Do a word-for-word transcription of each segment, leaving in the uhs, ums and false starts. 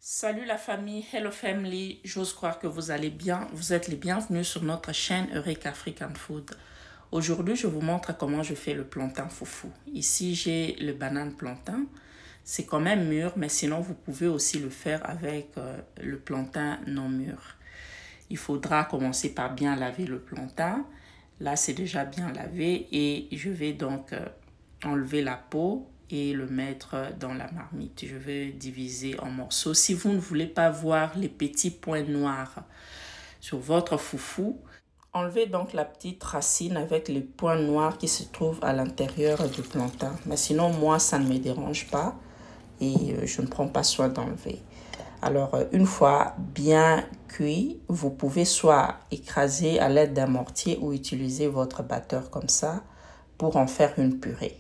Salut la famille, hello family, j'ose croire que vous allez bien. Vous êtes les bienvenus sur notre chaîne Eureka African Food. Aujourd'hui, je vous montre comment je fais le plantain foufou. Ici, j'ai le banane plantain. C'est quand même mûr, mais sinon, vous pouvez aussi le faire avec euh, le plantain non mûr. Il faudra commencer par bien laver le plantain. Là, c'est déjà bien lavé et je vais donc euh, enlever la peau et le mettre dans la marmite. Je vais diviser en morceaux. Si vous ne voulez pas voir les petits points noirs sur votre foufou, enlevez donc la petite racine avec les points noirs qui se trouvent à l'intérieur du plantain. Mais sinon, moi, ça ne me dérange pas et je ne prends pas soin d'enlever. Alors, une fois bien cuit, vous pouvez soit écraser à l'aide d'un mortier ou utiliser votre batteur comme ça pour en faire une purée.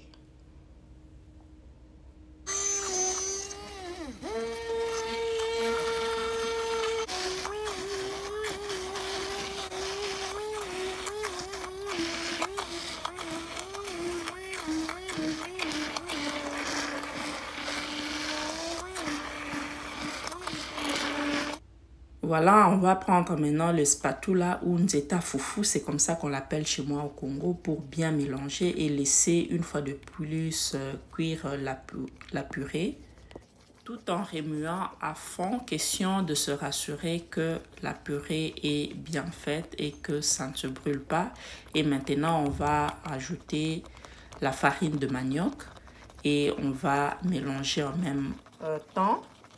Voilà, on va prendre maintenant le spatula ou nzeta foufou, c'est comme ça qu'on l'appelle chez moi au Congo, pour bien mélanger et laisser une fois de plus euh, cuire la, la purée, tout en remuant à fond, question de se rassurer que la purée est bien faite et que ça ne se brûle pas. Et maintenant, on va ajouter la farine de manioc et on va mélanger en même euh, temps.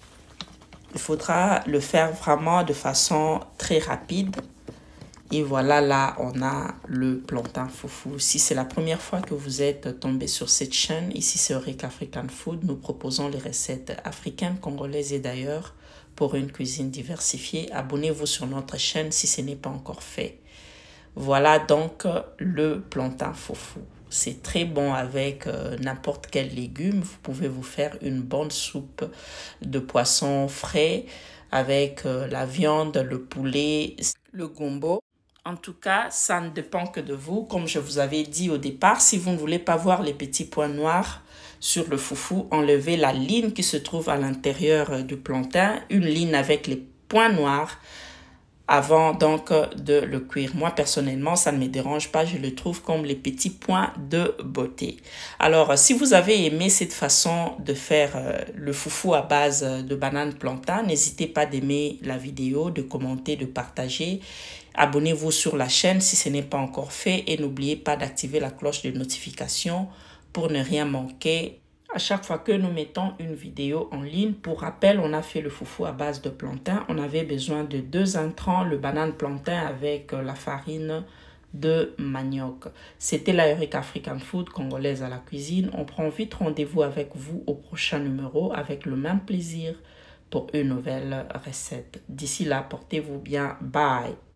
Il faudra le faire vraiment de façon très rapide. Et voilà, là, on a le plantain foufou. Si c'est la première fois que vous êtes tombé sur cette chaîne, ici c'est Eureka African Food. Nous proposons les recettes africaines, congolaises et d'ailleurs pour une cuisine diversifiée. Abonnez-vous sur notre chaîne si ce n'est pas encore fait. Voilà donc le plantain foufou. C'est très bon avec euh, n'importe quel légume. Vous pouvez vous faire une bonne soupe de poisson frais avec euh, la viande, le poulet, le gombo. En tout cas, ça ne dépend que de vous. Comme je vous avais dit au départ, si vous ne voulez pas voir les petits points noirs sur le foufou, enlevez la ligne qui se trouve à l'intérieur du plantain, une ligne avec les points noirs, avant donc de le cuire. Moi personnellement, ça ne me dérange pas, je le trouve comme les petits points de beauté. Alors si vous avez aimé cette façon de faire le foufou à base de banane plantain, n'hésitez pas d'aimer la vidéo, de commenter, de partager. Abonnez-vous sur la chaîne si ce n'est pas encore fait et n'oubliez pas d'activer la cloche de notification pour ne rien manquer à chaque fois que nous mettons une vidéo en ligne. Pour rappel, on a fait le foufou à base de plantain. On avait besoin de deux intrants, le banane plantain avec la farine de manioc. C'était la Eureka African Food, congolaise à la cuisine. On prend vite rendez-vous avec vous au prochain numéro avec le même plaisir pour une nouvelle recette. D'ici là, portez-vous bien. Bye!